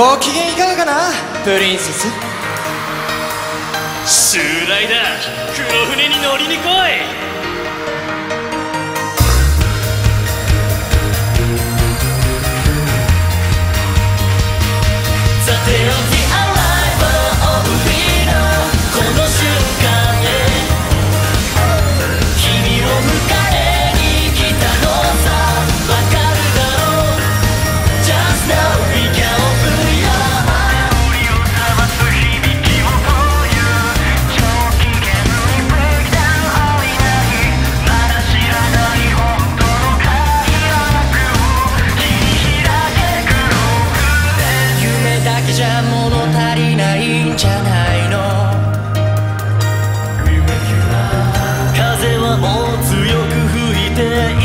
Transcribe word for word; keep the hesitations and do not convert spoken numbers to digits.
ご機嫌いかがかなプリンセス。 襲来だ。黒船に乗りに来い。さておきじゃ物足りないんじゃないの。風はもう強く吹いている。